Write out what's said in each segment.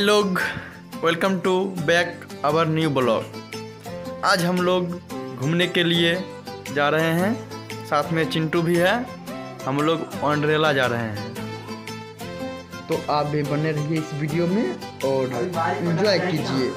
लोग, welcome to back our new blog. आज हम लोग घूमने के लिए जा रहे हैं, साथ में चिंटू भी है। हम लोग वंडरला जा रहे हैं, तो आप भी बने रहिए इस वीडियो में और एंजॉय कीजिए।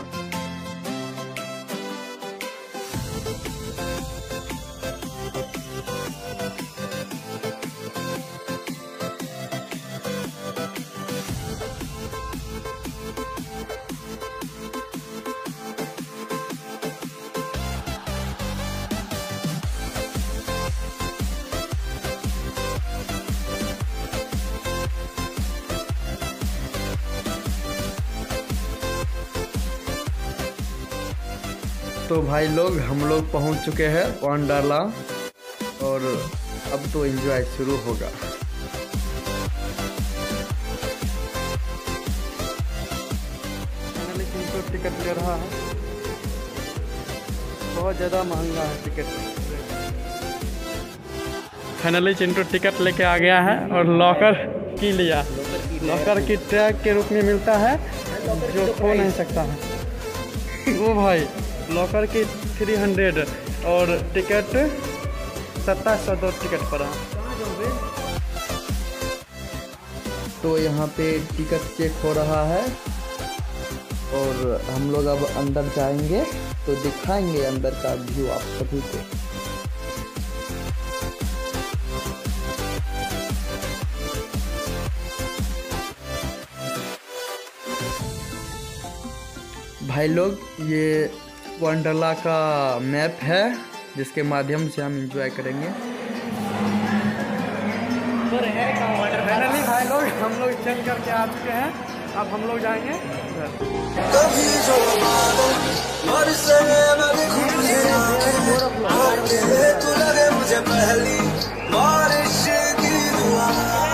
तो भाई लोग, हम लोग पहुंच चुके हैं वंडरला और अब तो एंजॉय शुरू होगा। चिंटू टिकट ले रहा है, बहुत ज़्यादा महंगा है टिकट। फाइनली चिंटू टिकट लेके आ गया है और लॉकर की लिया। लॉकर की टैग के रूप में मिलता है जो खो नहीं सकता है। वो भाई लॉकर की 300 और टिकट 2702 टिकट पड़ा। तो यहाँ पे टिकट चेक हो रहा है और हम लोग अब अंदर जाएंगे तो दिखाएंगे अंदर का व्यू आप सभी को। भाई लोग, ये वंडरला का मैप है जिसके माध्यम से हम एंजॉय करेंगे। फाइनली भाई लोग, हम लोग चल करके आ चुके हैं। अब हम लोग जाएंगे मुझे पहली बारिश की दुआ,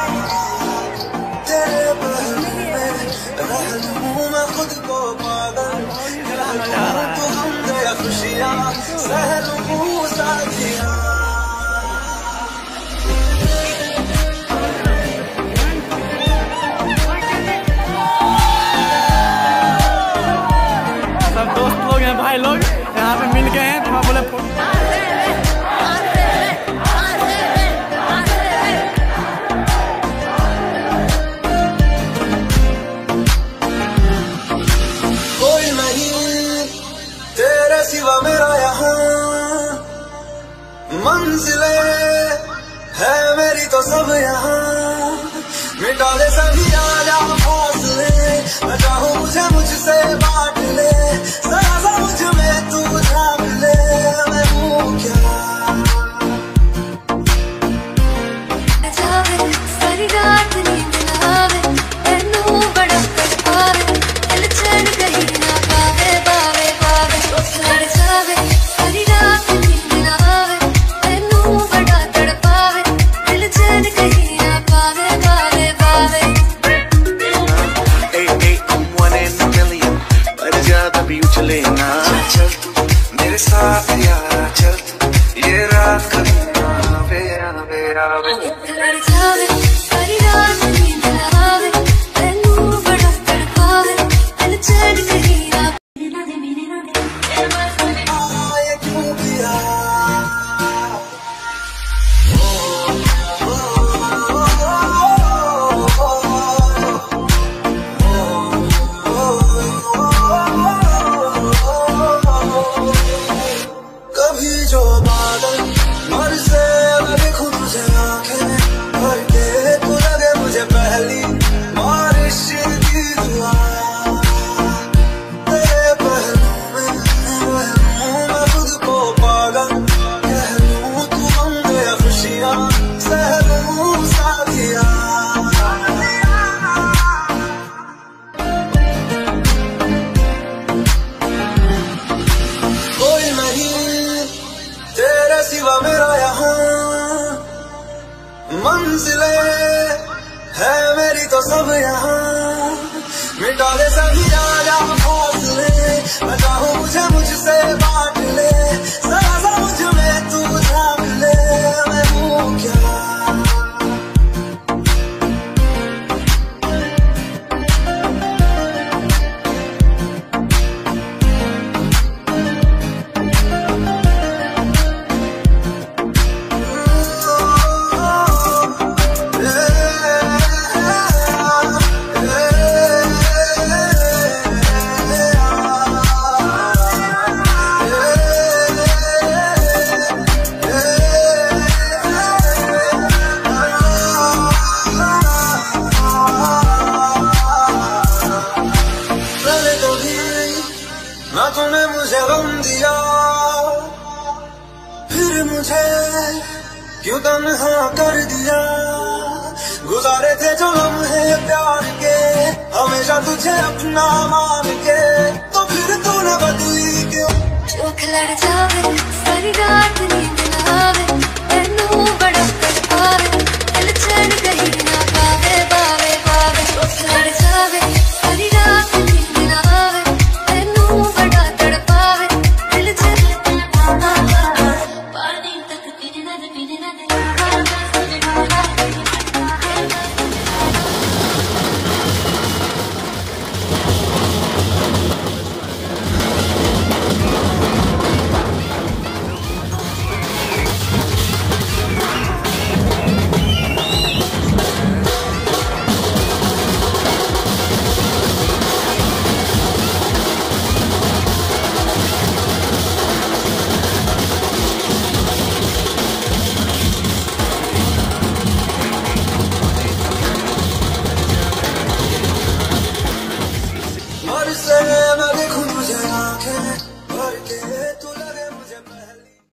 तेरे पहलू में रह लूं मैं खुद को पागल, तो हम गया खुशियाँ सह लूं साथियाँ। सब दोस्त लोग हैं भाई लोग, यहाँ पे मिल गए हैं। तो बोले कोई नहीं तेरे सिवा मेरा यहाँ, मंजिले है मेरी तो सब यहाँ, मिटा दे सभी आजा फासले, मैं चाहूँ मुझे मुझसे बांट ले, जरा सा मुझ में तू झाँक ले, मैं हूँ क्या। सारी रात नींद ना आवे, तेनू बड़ा तड़पावे, दिल चैन कहीं ना पावे, पावे पावे लड़ जावे। सारी रात नींद ना आवे, तेनू बड़ा तड़पावे, दिल चैन कहीं ना पावे, पावे पावे। I'm one in a million, पर ज्यादा भी उछले ना, चल तू मेरे साथ यारा, चल तू ये रात कभी ना आवे आवे आवे। लड़ जावे, सारी रात नींद ना आवे, तेनू बड़ा तड़पावे, दिल चैन कहीं ना। ये क्यों किया? कभी जो बादल मर से लगे खुद से आंखें भर के, तू लगे मुझे पहली बारिश की दुआ, तेरे पहलू में मैं खुद को पागल कह लूं, तू बन गया खुशियाँ सह लूं साथिया। कोई नहीं तेरे सिवा मेरा यहाँ, मंजिले है मेरी तो सब यहाँ, मिटा दे सभी आजा फासले, मैं चाहूँ मुझे मुझसे बांट ले, जरा सा मुझ में तू झाँक ले, मैं हूँ क्या। ना तूने मुझे गम दिया, फिर मुझे क्यों तन्हा कर दिया। गुजारे थे जो लम्हे प्यार के, हमेशा तुझे अपना मान के, तो फिर तूने बदली क्यों। जो खिलड़ जा